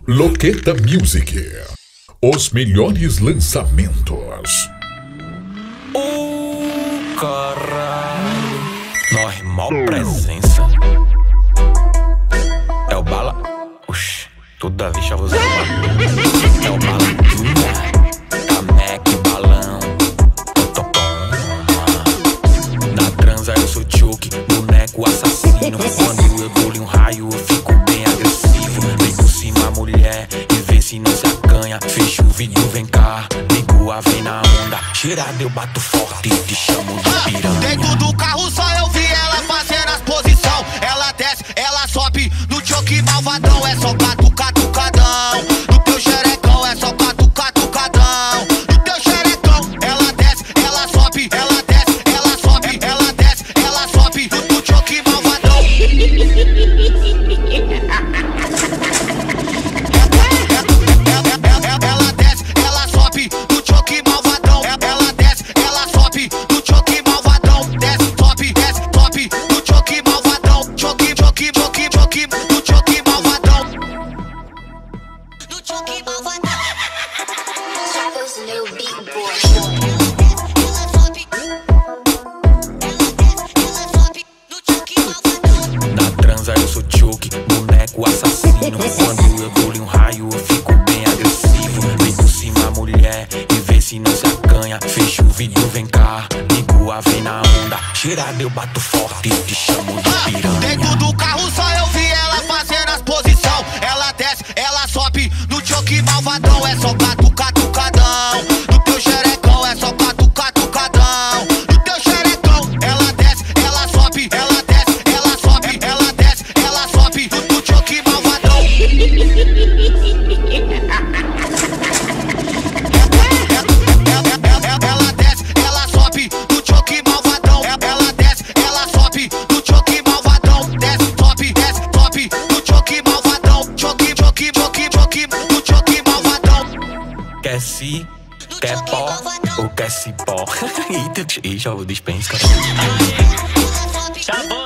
Loqueta Music. Os melhores lançamentos. Caralho, nós mó presença. É o Bala. Oxi, toda vez Chavoso. É o Balakinha, Mac, balão. Eu tô na transa eu sou choque, boneco assassino. Quando eu dou-lhe um raio eu fico bem agressivo. Vem por cima mulher e vê se não se acanha. Fecha o vídeo, vem cá, ligo a vem na onda. Cheirada eu bato forte e te chamo de piranha. Dentro do carro só eu vi ela fazendo as posição. Ela desce, ela sobe no choque malvadão. É só catucadão. No teu xerecão é só catucadão. No teu xerecão ela desce, ela sobe. Ela desce, ela sobe. Ela desce, ela sobe no choque malvadão. Ela desce, ela sobe no choque malvadão. Ela desce, ela sobe no choque malvadão. Desce, sobe, no choque malvadão. Choque, no choque malvadão. No choque malvadão. Chavoso, meu big boy. Ela sobe, no choque malvadão. Na transa eu sou choque, boneco assassino. Quando eu dou-lhe um raio eu fico bem agressivo. Vem por cima mulher e vê se não se acanha. Fecha o vídeo, vem cá, ligo a vem na onda. Cheirada eu bato forte e te chamo de piranha. Dentro do carro só eu vi ela fazendo as posição. Ela desce, ela sobe no choque malvadão. É só catucadão. No teu xerecão é só catucadão. No teu xerecão ela desce, ela sobe. Ela desce, ela sobe. Ela desce, ela sobe no choque malvadão. Ela desce, ela sobe no choque malvadão. Ela desce, ela sobe no choque malvadão. Desce, sobe no choque malvadão. Choque, no choque malvadão. Quer si, quer pó ou quer cipó? Eita, já vou dispensar. Chavoso.